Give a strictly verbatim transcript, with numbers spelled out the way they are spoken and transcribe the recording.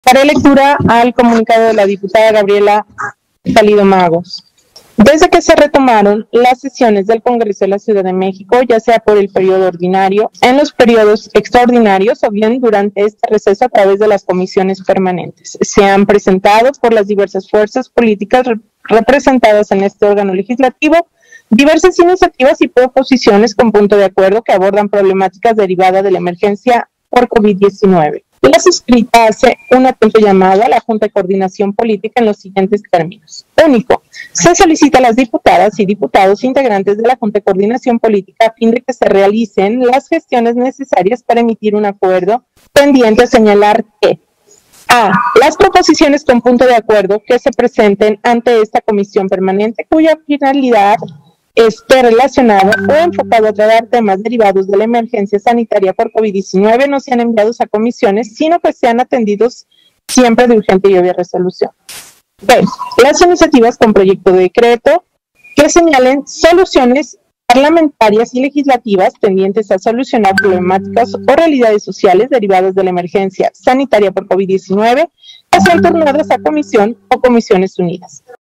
Daré lectura al comunicado de la diputada Gabriela Salido Magos. Desde que se retomaron las sesiones del Congreso de la Ciudad de México, ya sea por el periodo ordinario, en los periodos extraordinarios o bien durante este receso a través de las comisiones permanentes, se han presentado por las diversas fuerzas políticas rep representadas en este órgano legislativo diversas iniciativas y proposiciones con punto de acuerdo que abordan problemáticas derivadas de la emergencia por COVID diecinueve. La suscrita hace un atento llamado a la Junta de Coordinación Política en los siguientes términos. Único, se solicita a las diputadas y diputados integrantes de la Junta de Coordinación Política a fin de que se realicen las gestiones necesarias para emitir un acuerdo pendiente a señalar que A. Las proposiciones con punto de acuerdo que se presenten ante esta comisión permanente cuya finalidad esté relacionado o enfocado a tratar temas derivados de la emergencia sanitaria por COVID diecinueve no sean enviados a comisiones, sino que sean atendidos siempre de urgente y obvia resolución. B. Las iniciativas con proyecto de decreto que señalen soluciones parlamentarias y legislativas tendientes a solucionar problemáticas o realidades sociales derivadas de la emergencia sanitaria por COVID diecinueve que sean turnadas a comisión o comisiones unidas.